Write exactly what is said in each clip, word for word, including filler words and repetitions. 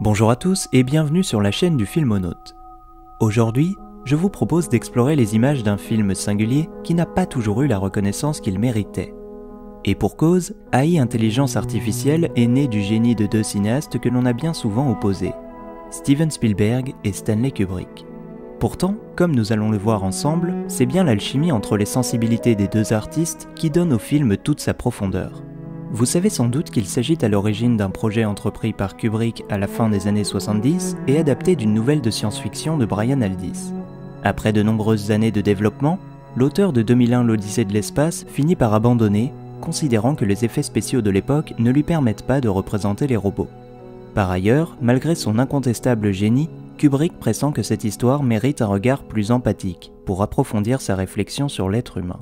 Bonjour à tous et bienvenue sur la chaîne du Filmonaute. Aujourd'hui, je vous propose d'explorer les images d'un film singulier qui n'a pas toujours eu la reconnaissance qu'il méritait. Et pour cause, A I Intelligence Artificielle est née du génie de deux cinéastes que l'on a bien souvent opposés, Steven Spielberg et Stanley Kubrick. Pourtant, comme nous allons le voir ensemble, c'est bien l'alchimie entre les sensibilités des deux artistes qui donne au film toute sa profondeur. Vous savez sans doute qu'il s'agit à l'origine d'un projet entrepris par Kubrick à la fin des années soixante-dix et adapté d'une nouvelle de science-fiction de Brian Aldiss. Après de nombreuses années de développement, l'auteur de deux mille un l'Odyssée de l'espace finit par abandonner, considérant que les effets spéciaux de l'époque ne lui permettent pas de représenter les robots. Par ailleurs, malgré son incontestable génie, Kubrick pressent que cette histoire mérite un regard plus empathique pour approfondir sa réflexion sur l'être humain.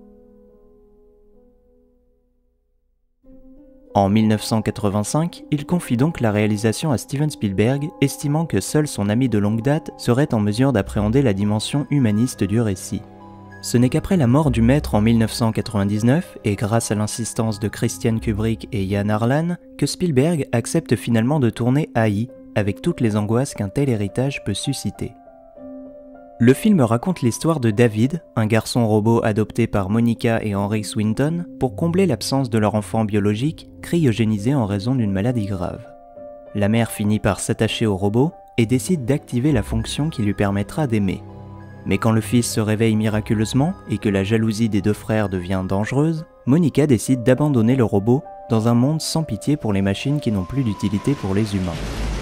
En mille neuf cent quatre-vingt-cinq, il confie donc la réalisation à Steven Spielberg, estimant que seul son ami de longue date serait en mesure d'appréhender la dimension humaniste du récit. Ce n'est qu'après la mort du maître en mille neuf cent quatre-vingt-dix-neuf, et grâce à l'insistance de Christian Kubrick et Jan Arlan, que Spielberg accepte finalement de tourner A I, avec toutes les angoisses qu'un tel héritage peut susciter. Le film raconte l'histoire de David, un garçon robot adopté par Monica et Henry Swinton pour combler l'absence de leur enfant biologique, cryogénisé en raison d'une maladie grave. La mère finit par s'attacher au robot et décide d'activer la fonction qui lui permettra d'aimer. Mais quand le fils se réveille miraculeusement et que la jalousie des deux frères devient dangereuse, Monica décide d'abandonner le robot dans un monde sans pitié pour les machines qui n'ont plus d'utilité pour les humains.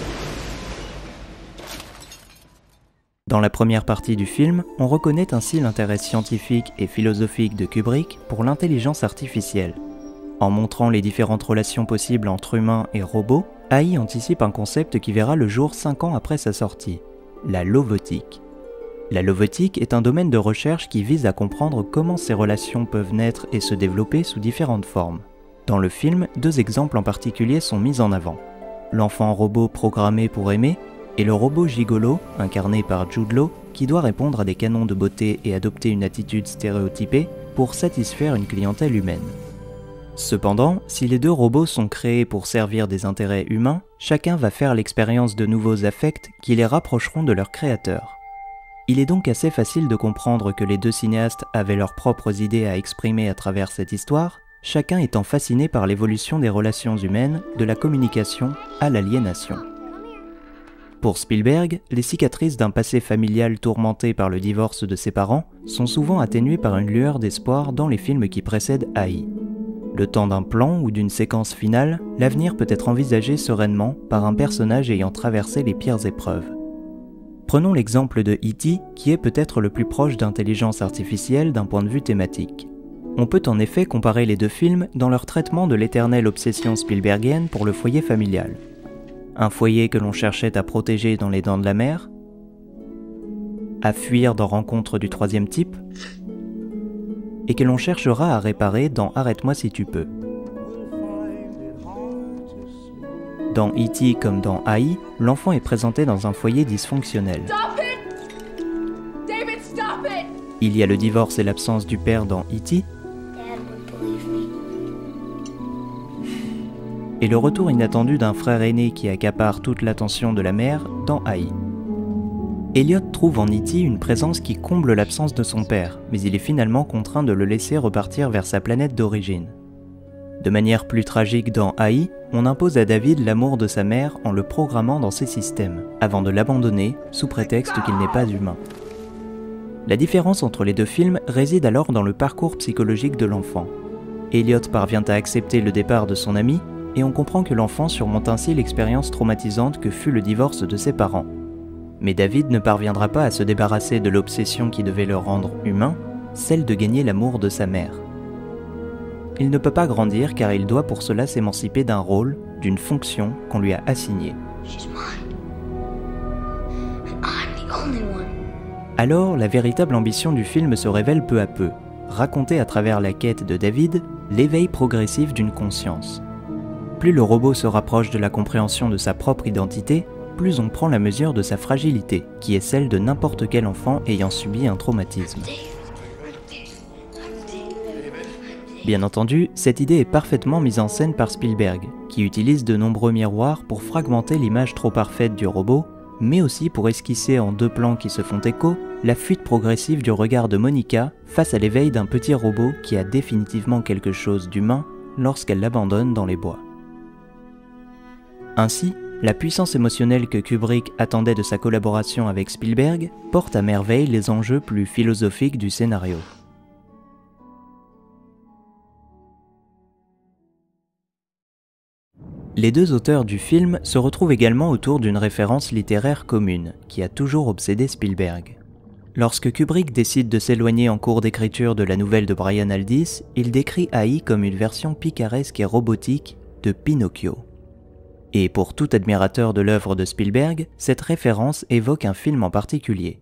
Dans la première partie du film, on reconnaît ainsi l'intérêt scientifique et philosophique de Kubrick pour l'intelligence artificielle. En montrant les différentes relations possibles entre humains et robots, A I anticipe un concept qui verra le jour cinq ans après sa sortie, la lovotique. La lovotique est un domaine de recherche qui vise à comprendre comment ces relations peuvent naître et se développer sous différentes formes. Dans le film, deux exemples en particulier sont mis en avant. L'enfant robot programmé pour aimer, et le robot gigolo, incarné par Jude Law, qui doit répondre à des canons de beauté et adopter une attitude stéréotypée pour satisfaire une clientèle humaine. Cependant, si les deux robots sont créés pour servir des intérêts humains, chacun va faire l'expérience de nouveaux affects qui les rapprocheront de leur créateur. Il est donc assez facile de comprendre que les deux cinéastes avaient leurs propres idées à exprimer à travers cette histoire, chacun étant fasciné par l'évolution des relations humaines, de la communication à l'aliénation. Pour Spielberg, les cicatrices d'un passé familial tourmenté par le divorce de ses parents sont souvent atténuées par une lueur d'espoir dans les films qui précèdent A I. Le temps d'un plan ou d'une séquence finale, l'avenir peut être envisagé sereinement par un personnage ayant traversé les pires épreuves. Prenons l'exemple de E T qui est peut-être le plus proche d'intelligence artificielle d'un point de vue thématique. On peut en effet comparer les deux films dans leur traitement de l'éternelle obsession spielbergienne pour le foyer familial. Un foyer que l'on cherchait à protéger dans Les Dents de la Mer, à fuir dans Rencontre du troisième type, et que l'on cherchera à réparer dans Arrête-moi si tu peux. Dans E T comme dans A I, l'enfant est présenté dans un foyer dysfonctionnel. Stop it! David, stop it! Il y a le divorce et l'absence du père dans E T, et le retour inattendu d'un frère aîné qui accapare toute l'attention de la mère dans A I. Elliot trouve en E T une présence qui comble l'absence de son père, mais il est finalement contraint de le laisser repartir vers sa planète d'origine. De manière plus tragique dans A I, on impose à David l'amour de sa mère en le programmant dans ses systèmes, avant de l'abandonner sous prétexte qu'il n'est pas humain. La différence entre les deux films réside alors dans le parcours psychologique de l'enfant. Elliot parvient à accepter le départ de son ami, et on comprend que l'enfant surmonte ainsi l'expérience traumatisante que fut le divorce de ses parents. Mais David ne parviendra pas à se débarrasser de l'obsession qui devait le rendre humain, celle de gagner l'amour de sa mère. Il ne peut pas grandir car il doit pour cela s'émanciper d'un rôle, d'une fonction qu'on lui a assignée. Alors, la véritable ambition du film se révèle peu à peu, raconter à travers la quête de David l'éveil progressif d'une conscience. Plus le robot se rapproche de la compréhension de sa propre identité, plus on prend la mesure de sa fragilité, qui est celle de n'importe quel enfant ayant subi un traumatisme. Bien entendu, cette idée est parfaitement mise en scène par Spielberg, qui utilise de nombreux miroirs pour fragmenter l'image trop parfaite du robot, mais aussi pour esquisser en deux plans qui se font écho, la fuite progressive du regard de Monica face à l'éveil d'un petit robot qui a définitivement quelque chose d'humain lorsqu'elle l'abandonne dans les bois. Ainsi, la puissance émotionnelle que Kubrick attendait de sa collaboration avec Spielberg porte à merveille les enjeux plus philosophiques du scénario. Les deux auteurs du film se retrouvent également autour d'une référence littéraire commune, qui a toujours obsédé Spielberg. Lorsque Kubrick décide de s'éloigner en cours d'écriture de la nouvelle de Brian Aldiss, il décrit Haï comme une version picaresque et robotique de Pinocchio. Et pour tout admirateur de l'œuvre de Spielberg, cette référence évoque un film en particulier.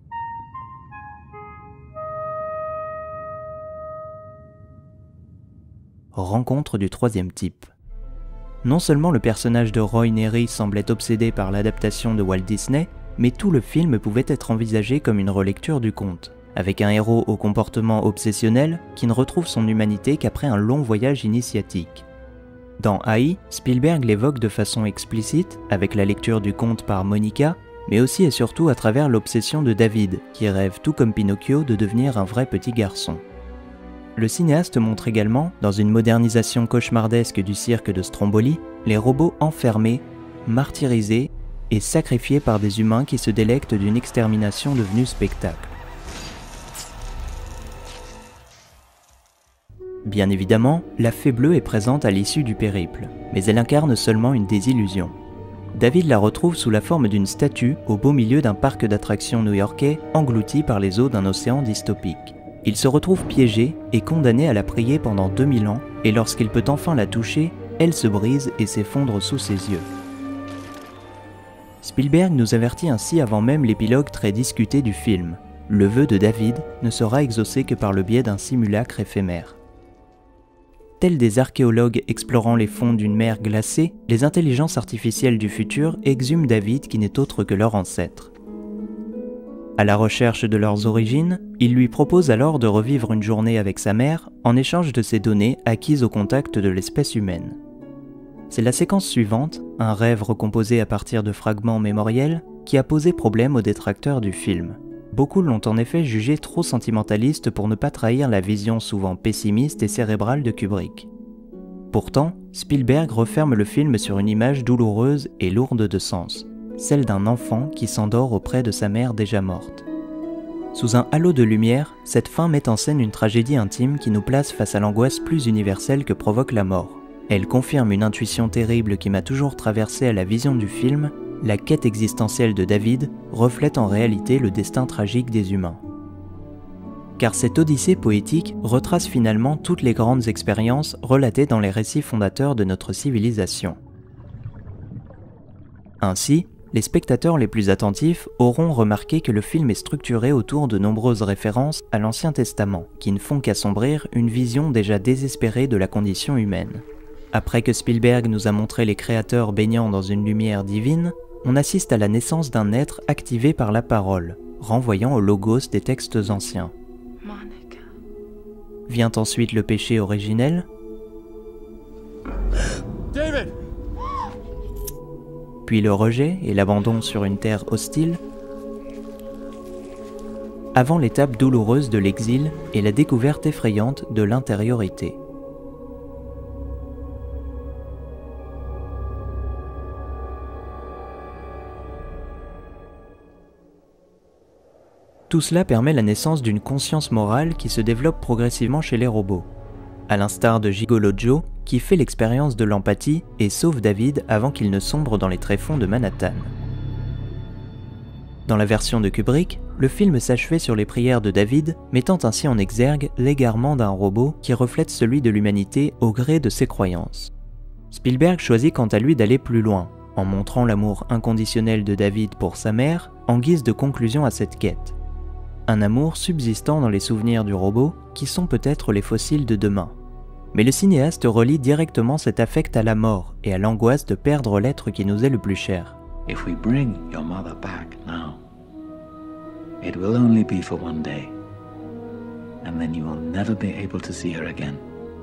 Rencontre du troisième type. Non seulement le personnage de Roy Neary semblait obsédé par l'adaptation de Walt Disney, mais tout le film pouvait être envisagé comme une relecture du conte, avec un héros au comportement obsessionnel qui ne retrouve son humanité qu'après un long voyage initiatique. Dans Haï, Spielberg l'évoque de façon explicite, avec la lecture du conte par Monica, mais aussi et surtout à travers l'obsession de David, qui rêve tout comme Pinocchio de devenir un vrai petit garçon. Le cinéaste montre également, dans une modernisation cauchemardesque du cirque de Stromboli, les robots enfermés, martyrisés et sacrifiés par des humains qui se délectent d'une extermination devenue spectacle. Bien évidemment, la Fée Bleue est présente à l'issue du périple, mais elle incarne seulement une désillusion. David la retrouve sous la forme d'une statue au beau milieu d'un parc d'attractions new-yorkais englouti par les eaux d'un océan dystopique. Il se retrouve piégé et condamné à la prier pendant deux mille ans, et lorsqu'il peut enfin la toucher, elle se brise et s'effondre sous ses yeux. Spielberg nous avertit ainsi avant même l'épilogue très discuté du film. Le vœu de David ne sera exaucé que par le biais d'un simulacre éphémère. Tels des archéologues explorant les fonds d'une mer glacée, les intelligences artificielles du futur exhument David qui n'est autre que leur ancêtre. À la recherche de leurs origines, il lui propose alors de revivre une journée avec sa mère en échange de ses données acquises au contact de l'espèce humaine. C'est la séquence suivante, un rêve recomposé à partir de fragments mémoriels, qui a posé problème aux détracteurs du film. Beaucoup l'ont en effet jugé trop sentimentaliste pour ne pas trahir la vision souvent pessimiste et cérébrale de Kubrick. Pourtant, Spielberg referme le film sur une image douloureuse et lourde de sens, celle d'un enfant qui s'endort auprès de sa mère déjà morte. Sous un halo de lumière, cette fin met en scène une tragédie intime qui nous place face à l'angoisse plus universelle que provoque la mort. Elle confirme une intuition terrible qui m'a toujours traversé à la vision du film: la quête existentielle de David reflète en réalité le destin tragique des humains. Car cette odyssée poétique retrace finalement toutes les grandes expériences relatées dans les récits fondateurs de notre civilisation. Ainsi, les spectateurs les plus attentifs auront remarqué que le film est structuré autour de nombreuses références à l'Ancien Testament, qui ne font qu'assombrir une vision déjà désespérée de la condition humaine. Après que Spielberg nous a montré les créateurs baignant dans une lumière divine, on assiste à la naissance d'un être activé par la parole, renvoyant au logos des textes anciens. Monica. Vient ensuite le péché originel, David! puis le rejet et l'abandon sur une terre hostile, avant l'étape douloureuse de l'exil et la découverte effrayante de l'intériorité. Tout cela permet la naissance d'une conscience morale qui se développe progressivement chez les robots, à l'instar de Gigolo Joe, qui fait l'expérience de l'empathie et sauve David avant qu'il ne sombre dans les tréfonds de Manhattan. Dans la version de Kubrick, le film s'achevait sur les prières de David, mettant ainsi en exergue l'égarement d'un robot qui reflète celui de l'humanité au gré de ses croyances. Spielberg choisit quant à lui d'aller plus loin, en montrant l'amour inconditionnel de David pour sa mère en guise de conclusion à cette quête. Un amour subsistant dans les souvenirs du robot, qui sont peut-être les fossiles de demain. Mais le cinéaste relie directement cet affect à la mort et à l'angoisse de perdre l'être qui nous est le plus cher. If we bring your mother back now, it will only be for one day, and then you will never be able to see her again.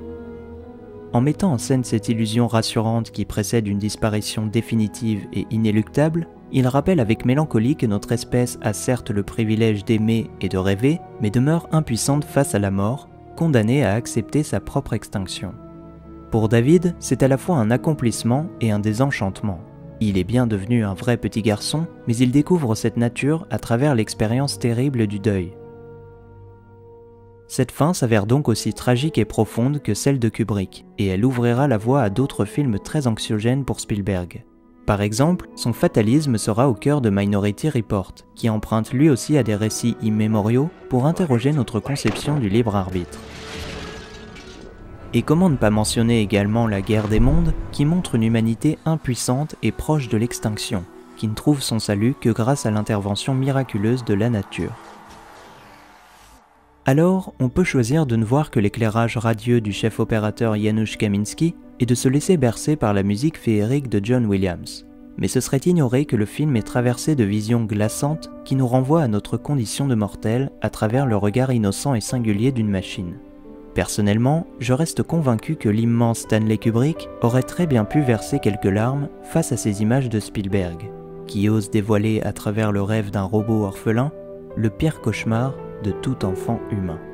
En mettant en scène cette illusion rassurante qui précède une disparition définitive et inéluctable, il rappelle avec mélancolie que notre espèce a certes le privilège d'aimer et de rêver, mais demeure impuissante face à la mort, condamnée à accepter sa propre extinction. Pour David, c'est à la fois un accomplissement et un désenchantement. Il est bien devenu un vrai petit garçon, mais il découvre cette nature à travers l'expérience terrible du deuil. Cette fin s'avère donc aussi tragique et profonde que celle de Kubrick, et elle ouvrira la voie à d'autres films très anxiogènes pour Spielberg. Par exemple, son fatalisme sera au cœur de Minority Report, qui emprunte lui aussi à des récits immémoriaux pour interroger notre conception du libre arbitre. Et comment ne pas mentionner également La Guerre des mondes, qui montre une humanité impuissante et proche de l'extinction, qui ne trouve son salut que grâce à l'intervention miraculeuse de la nature. Alors, on peut choisir de ne voir que l'éclairage radieux du chef opérateur Janusz Kaminski et de se laisser bercer par la musique féerique de John Williams. Mais ce serait ignorer que le film est traversé de visions glaçantes qui nous renvoient à notre condition de mortel à travers le regard innocent et singulier d'une machine. Personnellement, je reste convaincu que l'immense Stanley Kubrick aurait très bien pu verser quelques larmes face à ces images de Spielberg, qui ose dévoiler à travers le rêve d'un robot orphelin le pire cauchemar de tout enfant humain.